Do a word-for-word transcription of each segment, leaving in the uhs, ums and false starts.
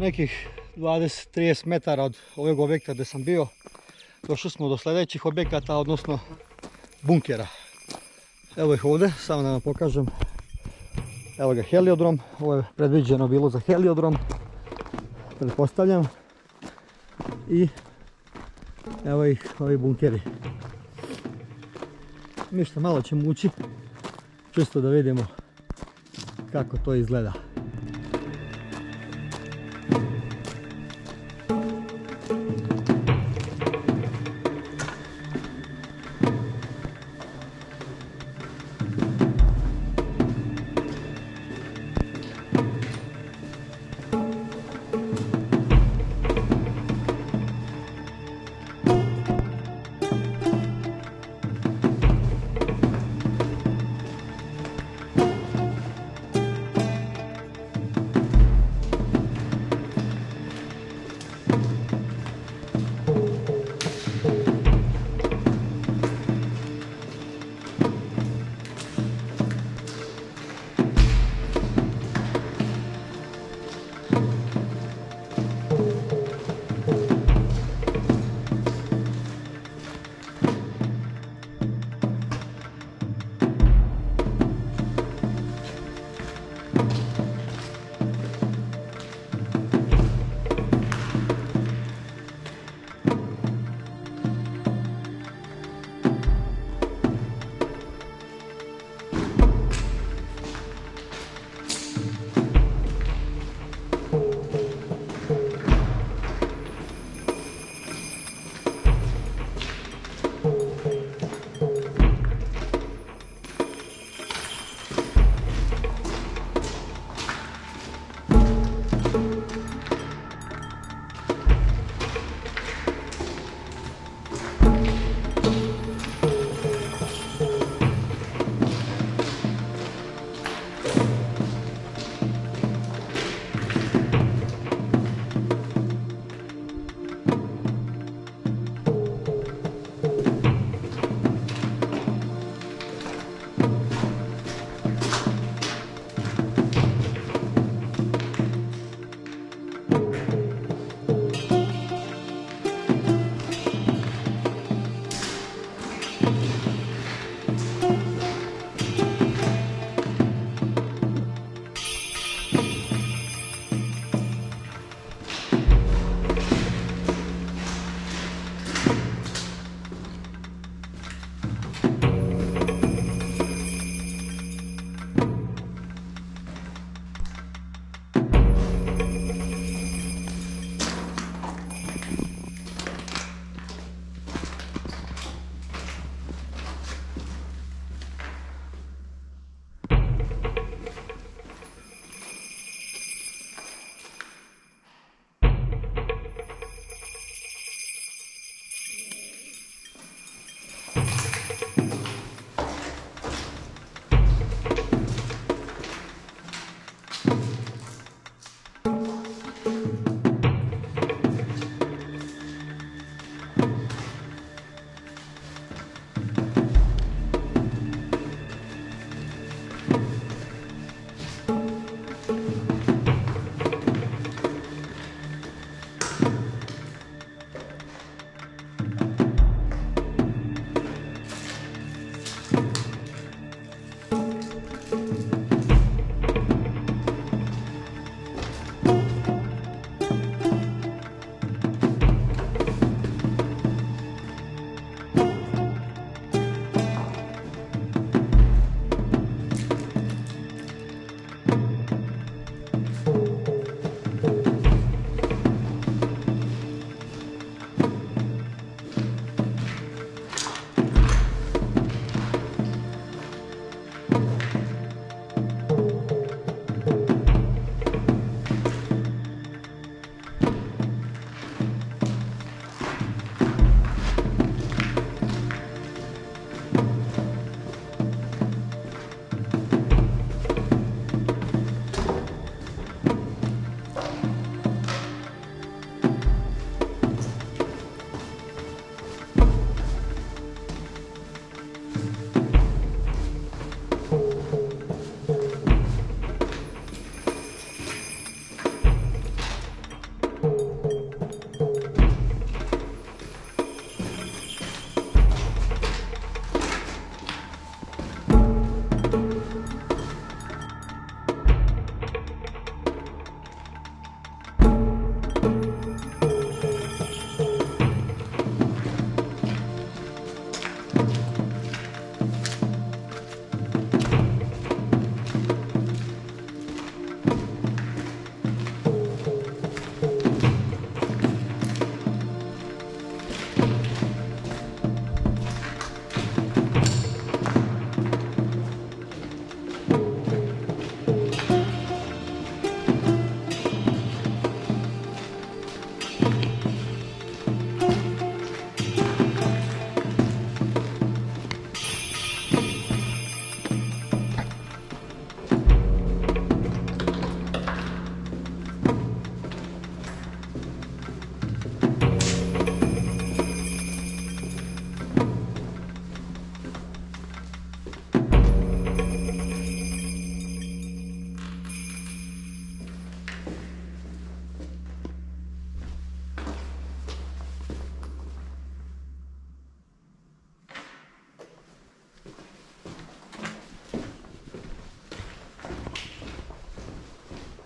nekih dvadeset do trideset metara od ovog objekta gdje sam bio. Došli smo do sljedećih objekata, odnosno bunkera. Evo ih ovdje, samo da vam pokažem. Evo ga heliodrom, ovo je predviđeno bilo za heliodrom, pretpostavljam. I evo ih ovi bunkeri. Ništa, malo ćemo ući, čisto da vidimo kako to izgleda.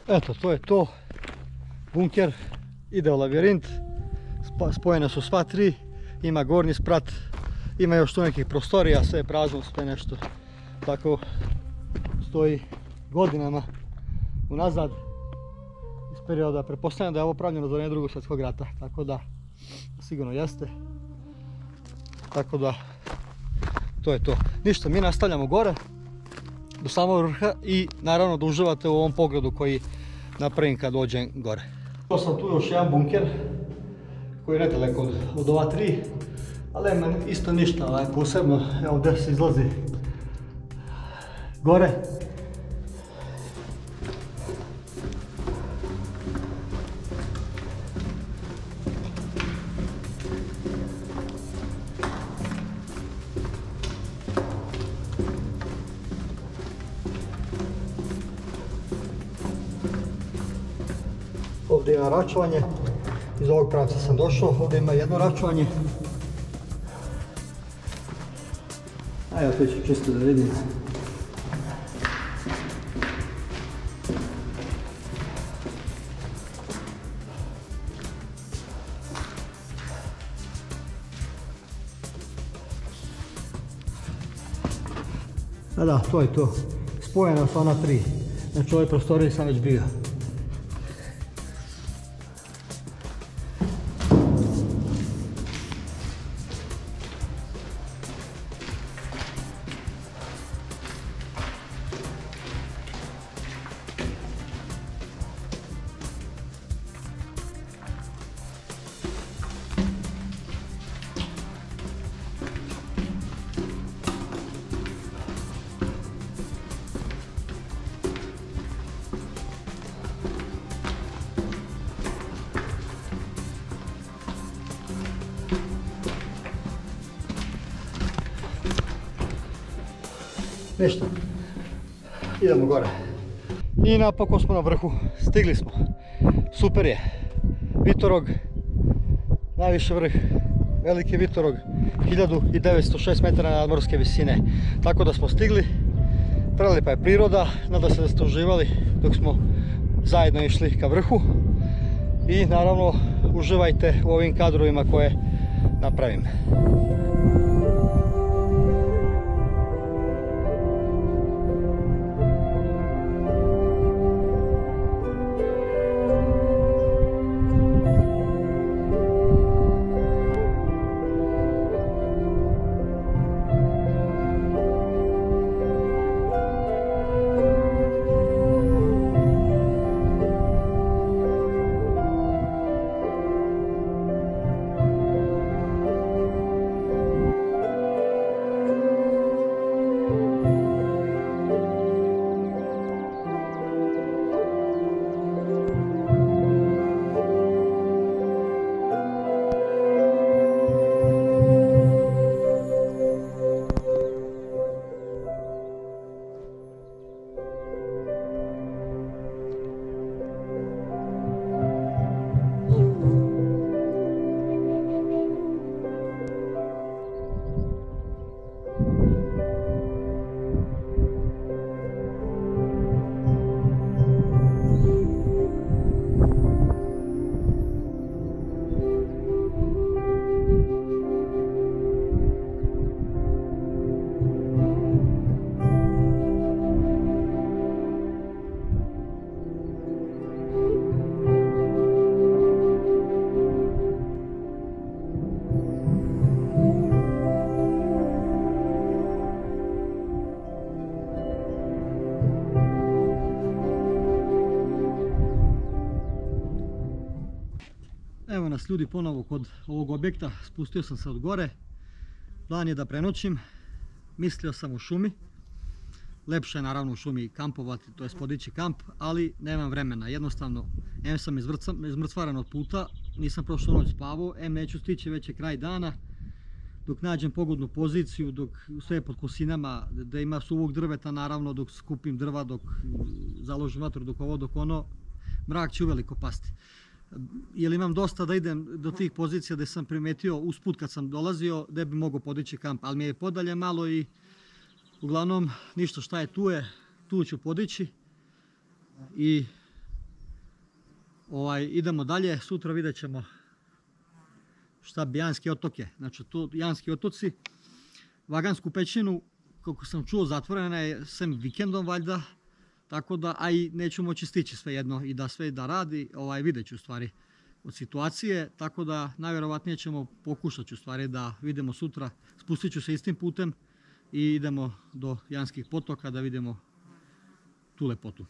Eto, to je to. Bunker ide u labirint. Spojene su sva tri. Ima gornji sprat. Ima još tu nekih prostorija, sve je prazno, sve nešto. Tako stoji godinama unazad. Iz perioda, pretpostavljam da je ovo pravljeno za vrijeme Drugog svjetskog rata. Tako da, sigurno jeste. Tako da, to je to. Ništa, mi nastavljamo gore do samog vrha i naravno da uživate u ovom pogledu koji napravim kad dođem gore. To sam tu još jedan bunker koji je nedaleko od, od ova tri, ali nema isto ništa ovaj, posebno. Evo gdje se izlazi gore. Ovdje ima račvanje, iz ovog pravca sam došao, ovdje ima jedno račvanje. A evo to ću čisto da vidim. A da, to je to. Spojeno su ona tri. Znači u ovoj prostoriji sam već bio. Ništa, idemo gore. I napokon smo na vrhu, stigli smo. Super je. Vitorog, najviši vrh, veliki Vitorog, hiljadu devetsto šest metara nadmorske visine. Tako da smo stigli, prelijepa je priroda, nadam se da ste uživali dok smo zajedno išli ka vrhu. I naravno uživajte u ovim kadrovima koje napravim. Evo nas ljudi ponovo kod ovog objekta, spustio sam se od gore. Plan je da prenoćim, mislio sam u šumi. Lepše je naravno u šumi kampovati, to je podići kamp, ali nemam vremena. Jednostavno, em sam izmrcvaran od puta, nisam prošlu noć spavao, em neću stići, već je kraj dana. Dok nađem pogodnu poziciju, dok sve je pod kosinama, da ima suvog drveta naravno, dok skupim drva, dok založim vatru, dok ovo, dok ono, mrak će uveliko pasti. Jer imam dosta da idem do tih pozicija gdje sam primetio usput kad sam dolazio gdje bi mogao podići kamp, ali mi je podalje malo i uglavnom ništa šta je tu je, tu ću podići i ovaj, idemo dalje, sutra vidjet ćemo šta bi Janski otok je. Znači tu Janski otoci, Vagansku pećinu, kako sam čuo, zatvorena je sem vikendom valjda, tako da, a i neću moći stići sve jedno i da sve da radi, ovaj, vidjet ću stvari od situacije, tako da najvjerovatnije ćemo pokušati u stvari da vidimo sutra, spustit ću se istim putem i idemo do Janskih potoka da vidimo tu lepotu.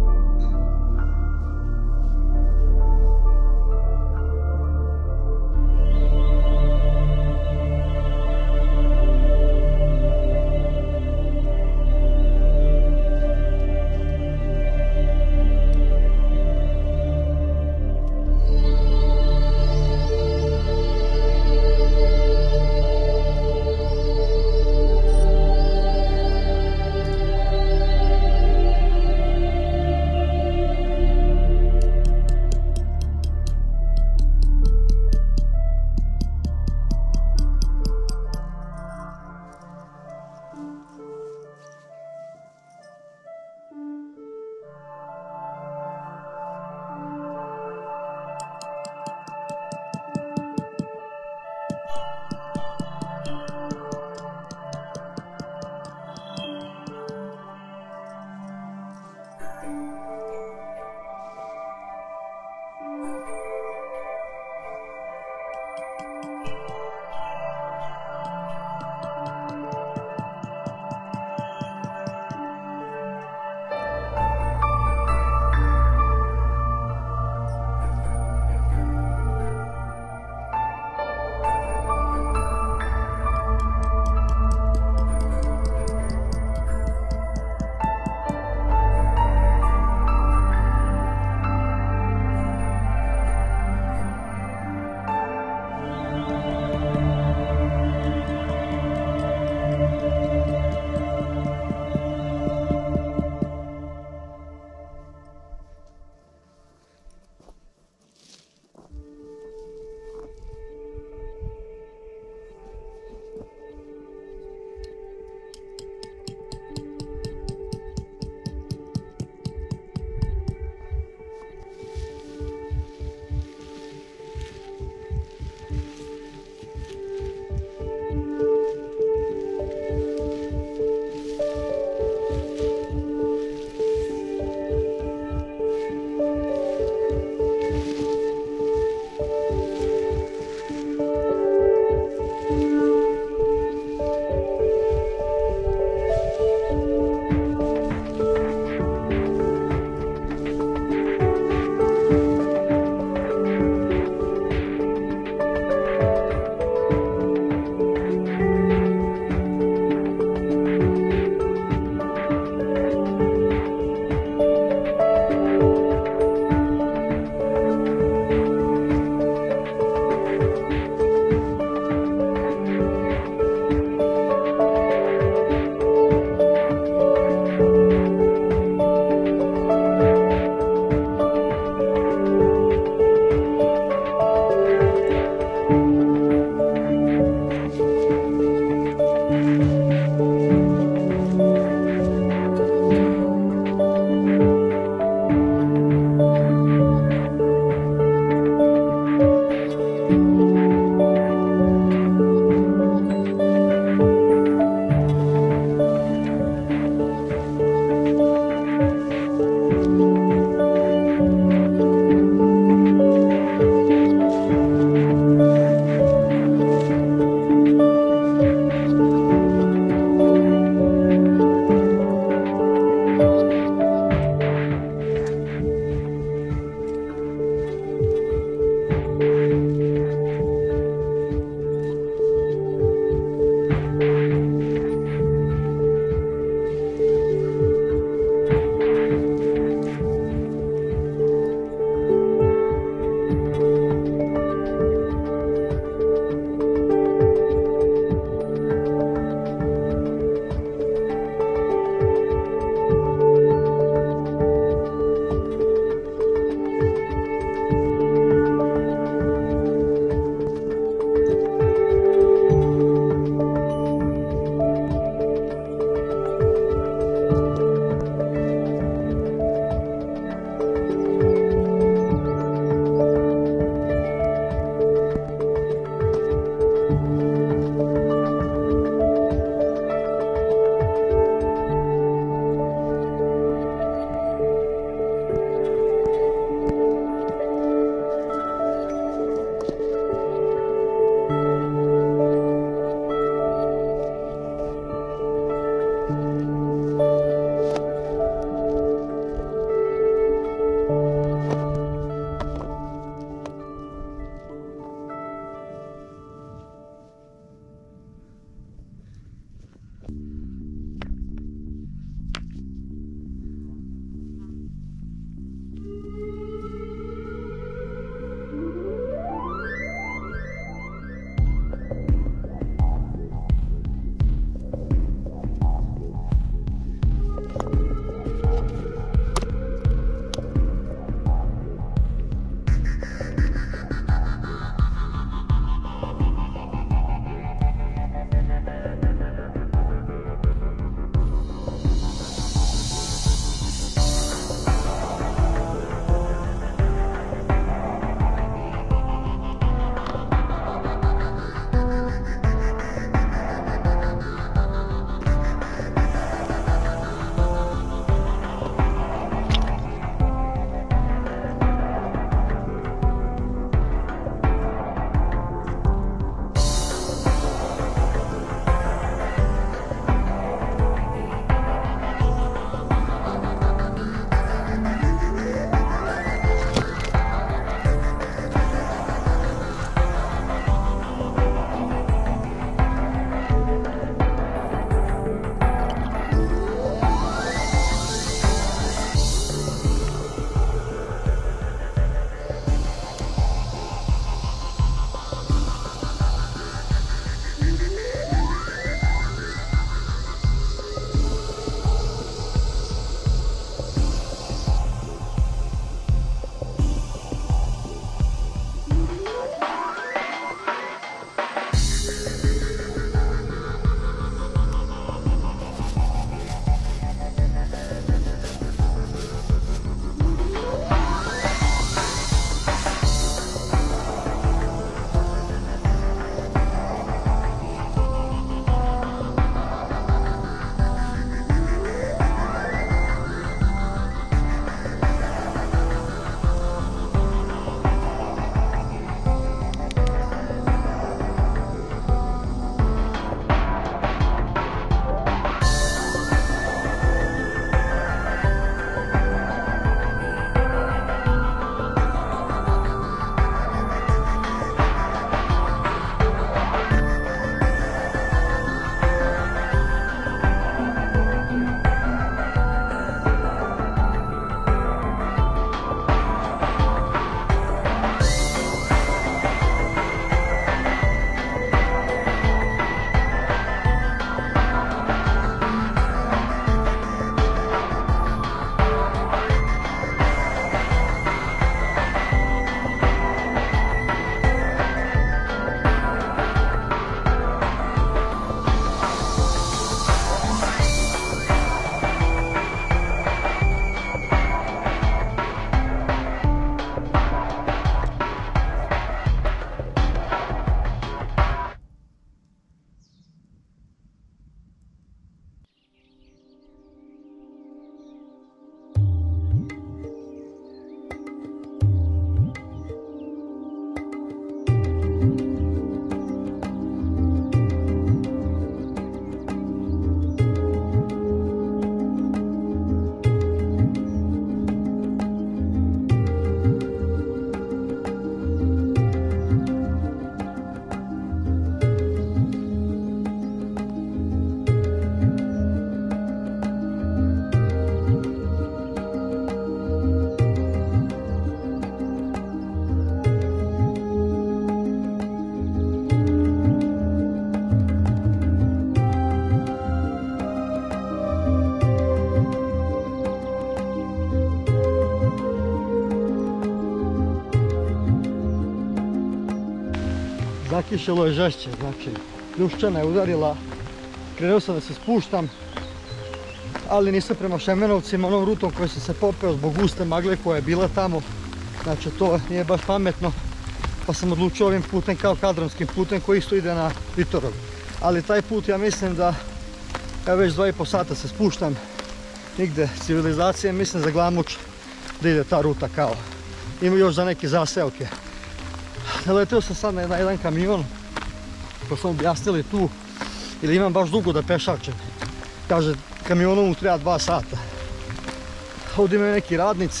zakišilo je žešće, znači pljuščana je udarila, krenuo sam da se spuštam, ali nisam prema Šemenovcima, onom rutom kojom sam se popeo zbog guste magle koja je bila tamo, znači to nije baš pametno, pa sam odlučio ovim putem kao kadrovskim putem koji isto ide na Vitorog. Ali taj put ja mislim da, ja već dva i po sata se spuštam, nigde civilizacije, mislim za Glamuč da ide ta ruta kao. Ima još za neke zaseoke. Naletio sam sad na jedan kamion, ko sam objasnili tu, ili imam baš dugo da pešačem. Kaže, kamionom mu treba dva sata. Ovdje imaju neki radnici,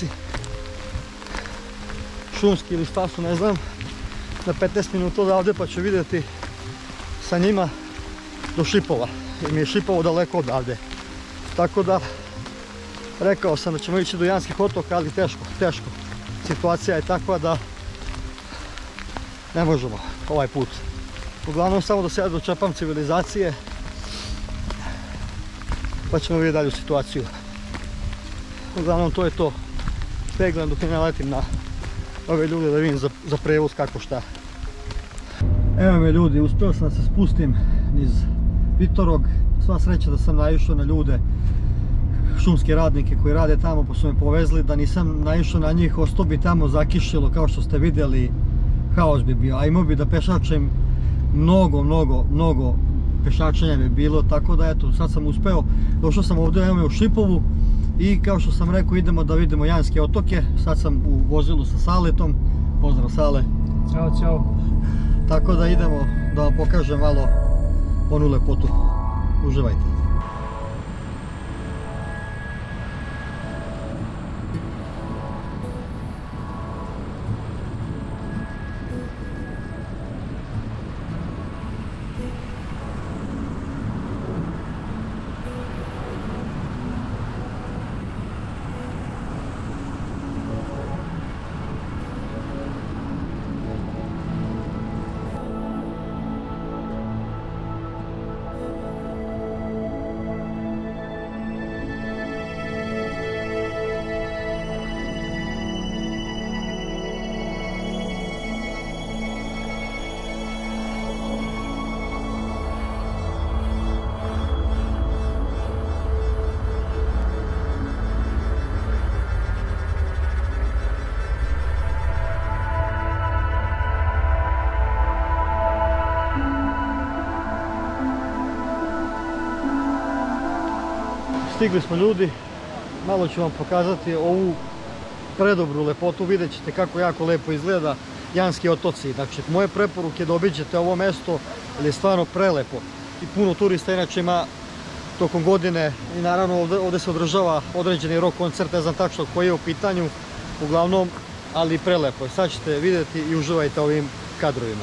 šumski ili šta su, ne znam, na petnaest minuta odavde pa ću vidjeti sa njima do Šipova. Jer mi je Šipovo daleko odavde. Tako da, rekao sam da ćemo ići do Janskih otoka, ali teško, teško. Situacija je takva da ne možemo ovaj put. Uglavnom samo da se ja dočepam civilizacije, pa ćemo vidjeti dalju situaciju. Uglavnom to je to. Pegledam dok ne naletim na ove ljude da vidim za, za prevoz kako šta. Evo me ljudi, uspio sam da se spustim niz Vitorog. Sva sreća da sam naišao na ljude, šumske radnike koji rade tamo, pa su me povezli. Da nisam naišao na njih, ostao bi tamo zakišilo, kao što ste vidjeli, haos bi bio. A imao bi da pešačem mnogo, mnogo, mnogo pešačenja bi bilo, tako da eto, sad sam uspeo. Došao sam ovdje, evo me u Šipovu i kao što sam rekao, idemo da vidimo Janske otoke. Sad sam u vozilu sa Saletom. Pozdrav Sale. Ćao, čao. Tako da idemo da vam pokažem malo onu lepotu. Uživajte. Stigli smo ljudi, malo ću vam pokazati ovu predobru lepotu, vidjet ćete kako jako lepo izgleda Janski otoci. Znači, moje preporuke da obiđete ovo mesto jer je stvarno prelepo i puno turista inače ima tokom godine i naravno ovdje, ovdje se održava određeni rock koncert, ne znam tačno koji je u pitanju, uglavnom, ali prelepo. Sad ćete vidjeti i uživajte ovim kadrovima.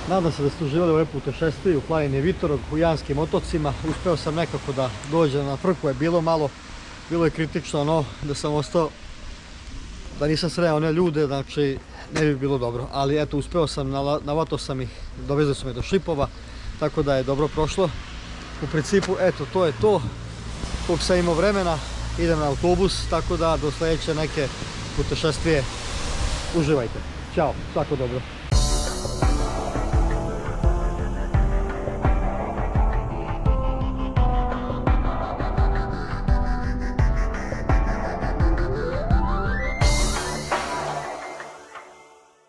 Nadam se da ste uživali ove putešestvije u planini Vitorog, u Janskim otocima. Uspeo sam nekako da dođem na frku, je bilo malo, bilo je kritično, no da sam ostao, da nisam sreo one ljude, znači ne bi bilo dobro. Ali eto, uspeo sam, navatao sam ih, dovezao sam ih do Šipova, tako da je dobro prošlo. U principu, eto, to je to. Koliko sam imao vremena, idem na autobus, tako da do sljedeće neke putešestvije uživajte. Ćao, svako dobro.